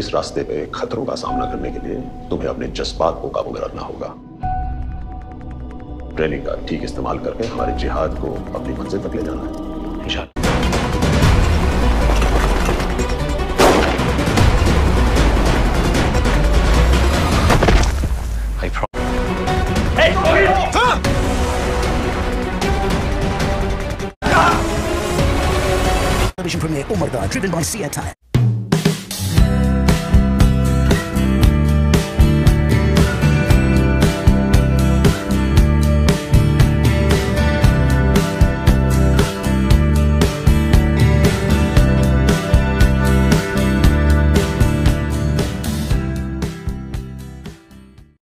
इस रास्ते पे खतरों का सामना करने के लिए तुम्हें अपने जज्बात को काबू में रखना होगा। ट्रेनिंग का ठीक इस्तेमाल करके हमारे जिहाद को अपनी मंजिल तक ले जाना है इंशाअल्लाह। Television premiere Omerta, driven by Omerta.